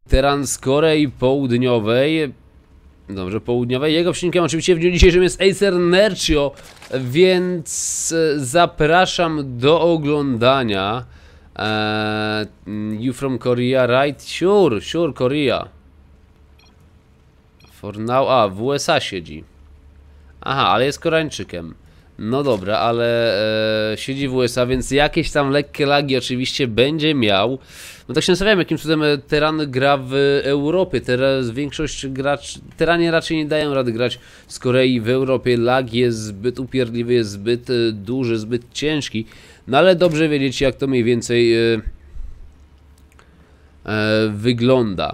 Teran z Korei Południowej. Dobrze, południowej. Jego przeciwnikiem oczywiście w dniu dzisiejszym jest Acer Nercio, więc zapraszam do oglądania. You from Korea, right? Sure, Korea. For now, w USA siedzi. Aha, ale jest Koreańczykiem. No dobra, ale siedzi w USA, więc jakieś tam lekkie lagi oczywiście będzie miał. No tak się zastanawiam, jakim cudem Teran gra w Europie. Teraz większość graczy, Teranie raczej nie dają rady grać z Korei w Europie. Lag jest zbyt upierdliwy, jest zbyt duży, zbyt ciężki. No ale dobrze wiedzieć, jak to mniej więcej wygląda.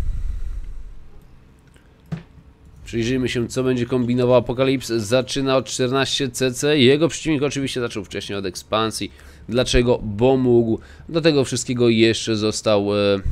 Przyjrzyjmy się, co będzie kombinował Apokalips. Zaczyna od 14 CC. Jego przeciwnik oczywiście zaczął wcześniej od ekspansji. Dlaczego? Bo mógł. Do tego wszystkiego jeszcze został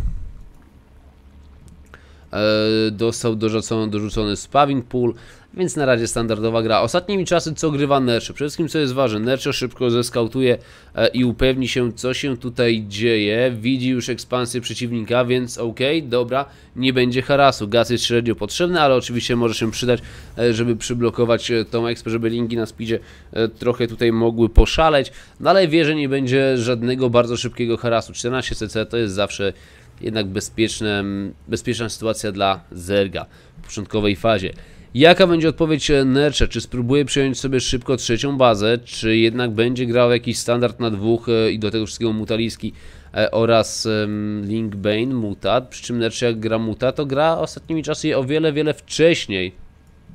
dorzucony Spaving Pool, więc na razie standardowa gra. Ostatnimi czasy co grywa Nercio? Przede wszystkim co jest ważne, Nercio szybko zeskautuje i upewni się, co się tutaj dzieje. Widzi już ekspansję przeciwnika, więc okej, dobra, nie będzie harasu. Gaz jest średnio potrzebny, ale oczywiście może się przydać, żeby przyblokować tą expę, żeby linki na speedzie trochę tutaj mogły poszaleć, no ale wie, że nie będzie żadnego bardzo szybkiego harasu. 14 CC to jest zawsze jednak bezpieczna sytuacja dla Zerga w początkowej fazie. Jaka będzie odpowiedź Nercia? Czy spróbuje przejąć sobie szybko trzecią bazę, czy jednak będzie grał jakiś standard na dwóch i do tego wszystkiego Mutaliski oraz Link Bane, Mutat, przy czym Nercia jak gra Muta, to gra ostatnimi czasy o wiele wcześniej.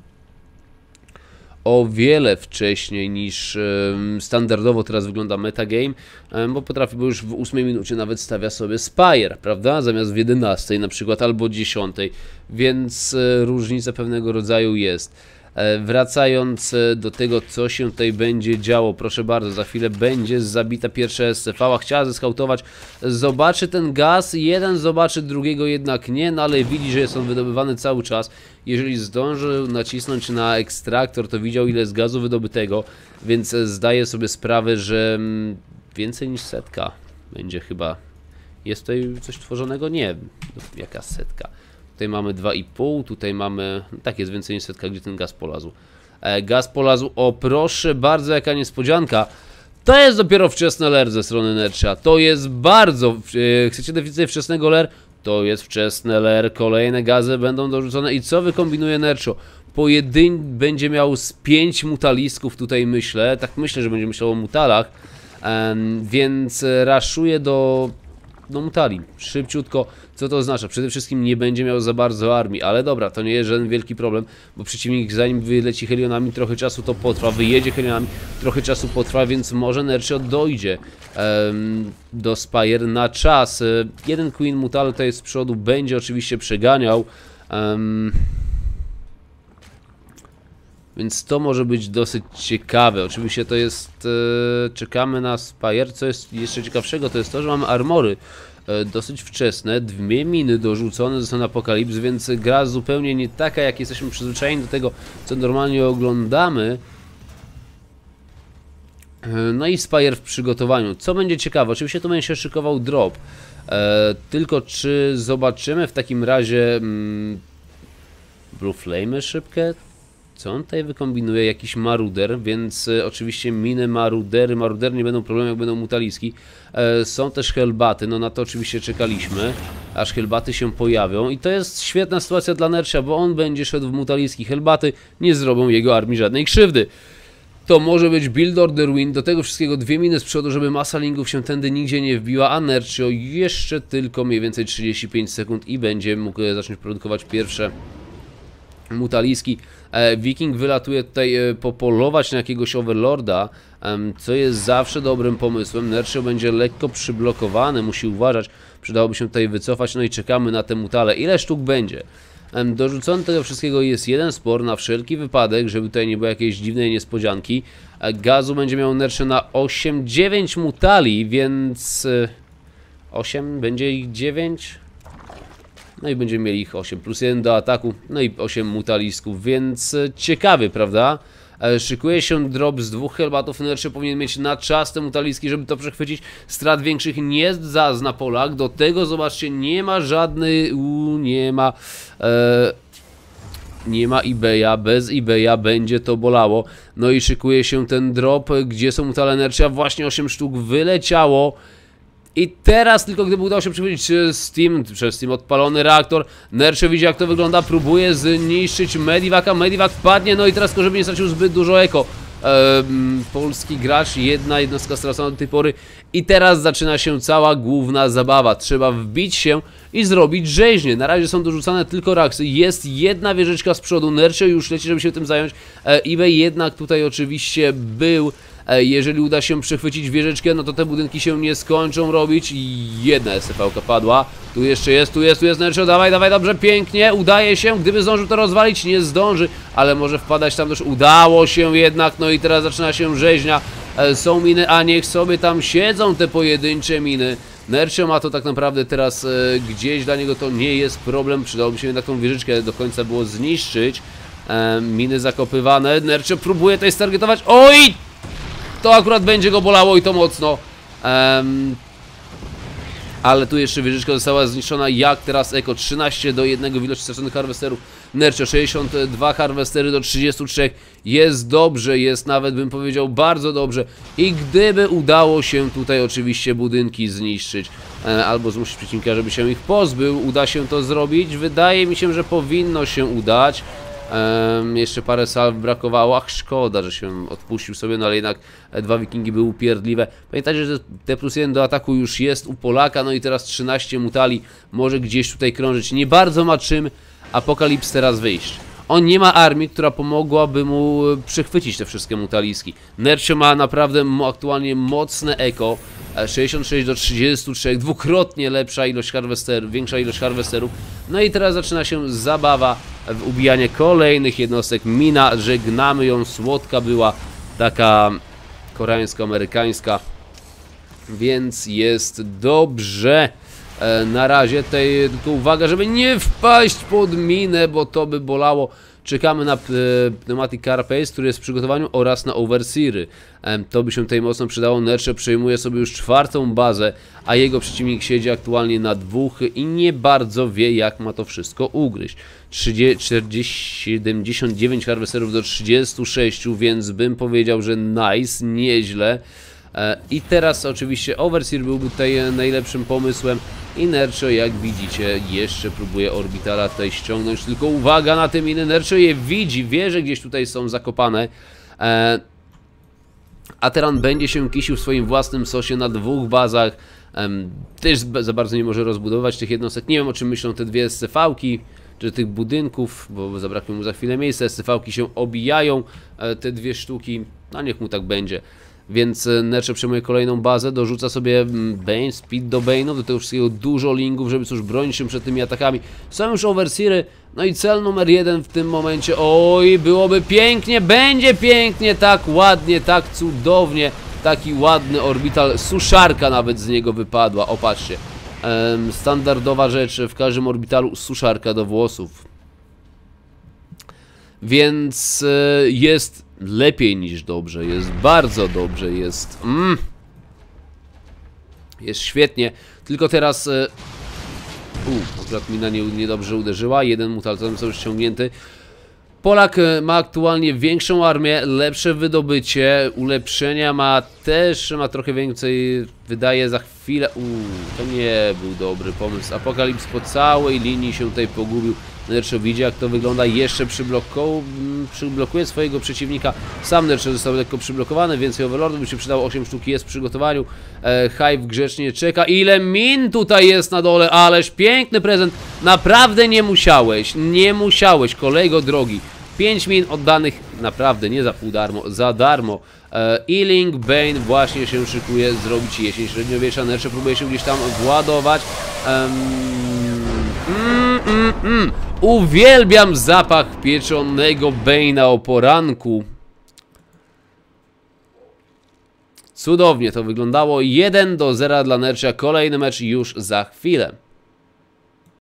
O wiele wcześniej niż standardowo teraz wygląda metagame, bo potrafi, bo już w 8 minucie nawet stawia sobie Spire, prawda? Zamiast w 11 na przykład, albo 10, więc różnica pewnego rodzaju jest. Wracając do tego, co się tutaj będzie działo, proszę bardzo, za chwilę będzie zabita pierwsza SCV, chciała zeskautować, zobaczy ten gaz, jeden zobaczy, drugiego jednak nie, no ale widzi, że jest on wydobywany cały czas. Jeżeli zdążył nacisnąć na ekstraktor, to widział, ile jest gazu wydobytego, więc zdaje sobie sprawę, że więcej niż setka będzie chyba. Jest tutaj coś tworzonego? Nie, jaka setka? Tutaj mamy 2,5, tutaj mamy, tak jest, więcej niż setka, gdzie ten gaz polazł. Gaz polazł, o proszę bardzo, jaka niespodzianka. To jest dopiero wczesny ler ze strony Nercia, to jest bardzo, chcecie więcej wczesnego ler? To jest wczesny ler, kolejne gazy będą dorzucone i co wykombinuje Nercio? Będzie miał z 5 mutalistków tutaj myślę, tak myślę, że będzie myślał o mutalach, więc raszuje do mutali, szybciutko. Co to oznacza? Przede wszystkim nie będzie miał za bardzo armii, ale dobra, to nie jest żaden wielki problem, bo przeciwnik zanim wyleci helionami trochę czasu to potrwa, wyjedzie helionami, trochę czasu potrwa, więc może Nercio dojdzie do Spire na czas. Jeden Queen Mutal tutaj z przodu będzie oczywiście przeganiał, więc to może być dosyć ciekawe. Oczywiście to jest, czekamy na Spire. Co jest jeszcze ciekawszego, to jest to, że mamy armory dosyć wczesne, 2 miny dorzucone zostaną na Apokalips, więc gra zupełnie nie taka, jak jesteśmy przyzwyczajeni do tego, co normalnie oglądamy. No i Spire w przygotowaniu. Co będzie ciekawe, oczywiście tu będzie się szykował drop, tylko czy zobaczymy w takim razie Blue Flame szybkie? Co on tutaj wykombinuje? Jakiś maruder, więc oczywiście miny marudery nie będą problemem, jak będą mutaliski. Są też hellbaty, no na to oczywiście czekaliśmy, aż hellbaty się pojawią i to jest świetna sytuacja dla Nercia, bo on będzie szedł w mutaliski. Hellbaty nie zrobią jego armii żadnej krzywdy. To może być build order win, do tego wszystkiego 2 miny z przodu, żeby masa lingów się tędy nigdzie nie wbiła, a Nercio jeszcze tylko mniej więcej 35 sekund i będzie mógł zacząć produkować pierwsze mutaliski. Wiking wylatuje tutaj popolować na jakiegoś overlorda, co jest zawsze dobrym pomysłem. Nercio będzie lekko przyblokowany, musi uważać, przydałoby się tutaj wycofać, no i czekamy na te mutale. Ile sztuk będzie? Dorzucony tego wszystkiego jest jeden spor na wszelki wypadek, żeby tutaj nie było jakiejś dziwnej niespodzianki. Gazu będzie miał Nercio na 8-9 mutali, więc 8, będzie ich 9. No i będziemy mieli ich 8 plus 1 do ataku, no i 8 mutalisków, więc ciekawy, prawda? Szykuje się drop z 2 helbatów. Nercze powinien mieć na czas te mutaliski, żeby to przechwycić. Strat większych nie zazna Polak. Do tego zobaczcie, nie ma żadnej... nie ma eBaya, bez eBaya będzie to bolało. No i szykuje się ten drop, gdzie są mutale Nercia, właśnie 8 sztuk wyleciało. I teraz tylko gdyby udało się przechwycić przez Steam odpalony reaktor, Nercze widzi jak to wygląda, próbuje zniszczyć Medivaka, Medivac padnie, no i teraz tylko żeby nie stracił zbyt dużo eko. Polski gracz, jedna jednostka stracona do tej pory i teraz zaczyna się cała główna zabawa. Trzeba wbić się i zrobić rzeźnie. Na razie są dorzucane tylko raksy, jest jedna wieżyczka z przodu, Nercze już leci, żeby się tym zająć. eBay jednak tutaj oczywiście był. Jeżeli uda się przechwycić wieżyczkę, no to te budynki się nie skończą robić. Jedna SCV-ka padła. Tu jeszcze jest, Nercio, dawaj, dobrze, pięknie, udaje się, gdyby zdążył to rozwalić, nie zdąży, ale może wpadać tam też, udało się jednak, no i teraz zaczyna się rzeźnia. Są miny, a niech sobie tam siedzą te pojedyncze miny. Nercio ma to tak naprawdę teraz gdzieś, dla niego to nie jest problem, przydałoby się jednak tą wieżyczkę do końca było zniszczyć. Miny zakopywane, Nercio próbuje tutaj stargetować, oj! To akurat będzie go bolało i to mocno. Ale tu jeszcze wieżyczka została zniszczona. Jak teraz eko 13-1 w ilości straconych harwesterów. Nercio 62 harwestery do 33. Jest dobrze, jest nawet bym powiedział bardzo dobrze. I gdyby udało się tutaj oczywiście budynki zniszczyć albo zmusić przeciwnika, żeby się ich pozbył, uda się to zrobić. Wydaje mi się, że powinno się udać. Jeszcze parę salw brakowało. Ach, szkoda, że się odpuścił sobie, no ale jednak dwa wikingi były upierdliwe. Pamiętajcie, że T+1 do ataku już jest u Polaka, no i teraz 13 mutali może gdzieś tutaj krążyć. Nie bardzo ma czym Apokalips teraz wyjść. On nie ma armii, która pomogłaby mu przechwycić te wszystkie mutaliski. Nercio ma naprawdę aktualnie mocne eko. 66 do 33, dwukrotnie lepsza ilość harwesterów, większa ilość harwesterów. No i teraz zaczyna się zabawa w ubijanie kolejnych jednostek. Mina, żegnamy ją, słodka była, taka koreańsko-amerykańska, więc jest dobrze. Na razie tutaj tylko uwaga, żeby nie wpaść pod minę, bo to by bolało. Czekamy na Pneumatic Carapace, który jest w przygotowaniu, oraz na Overseery. To by się tutaj mocno przydało. Nercze przejmuje sobie już 4. bazę, a jego przeciwnik siedzi aktualnie na 2 i nie bardzo wie, jak ma to wszystko ugryźć. 79 harwesterów do 36, więc bym powiedział, że nice, nieźle. I teraz oczywiście Overseer byłby tutaj najlepszym pomysłem i Nercio, jak widzicie, jeszcze próbuje Orbitala tutaj ściągnąć, tylko uwaga na te miny, Nercio je widzi, wie, że gdzieś tutaj są zakopane. Ateran będzie się kisił w swoim własnym sosie na 2 bazach, też za bardzo nie może rozbudować tych jednostek. Nie wiem, o czym myślą te dwie SCV-ki, czy tych budynków, bo zabraknie mu za chwilę miejsca. SCV-ki się obijają, te 2 sztuki, no niech mu tak będzie. Więc Nercio przejmuje kolejną bazę, dorzuca sobie Bane, Speed do Bane'ów, do tego wszystkiego dużo lingów, żeby cóż bronić się przed tymi atakami. Są już Overseery, no i cel numer 1 w tym momencie, oj, byłoby pięknie, będzie pięknie, tak ładnie, tak cudownie, taki ładny orbital, suszarka nawet z niego wypadła, opatrzcie. Standardowa rzecz w każdym orbitalu, suszarka do włosów. Więc jest lepiej niż dobrze, jest bardzo dobrze, jest jest świetnie, tylko teraz akurat mina niedobrze uderzyła, jeden mutal są już ściągnięty. Polak ma aktualnie większą armię, lepsze wydobycie, ulepszenia ma też, ma trochę więcej, wydaje za chwilę, to nie był dobry pomysł. Apokalips po całej linii się tutaj pogubił. Nercio widzi, jak to wygląda, jeszcze przyblokuje swojego przeciwnika. Sam Nercio został lekko przyblokowany, więcej Overlordów by się przydało, 8 sztuk jest w przygotowaniu. Hive grzecznie czeka. Ile min tutaj jest na dole, ależ piękny prezent. Naprawdę nie musiałeś, kolego drogi. 5 min oddanych, naprawdę nie za pół darmo, za darmo. Ealing Bane właśnie się szykuje zrobić jesień średniowiecza. Nercio próbuje się gdzieś tam władować. Uwielbiam zapach pieczonego Bane'a o poranku. Cudownie to wyglądało. 1-0 dla Nercia. Kolejny mecz już za chwilę.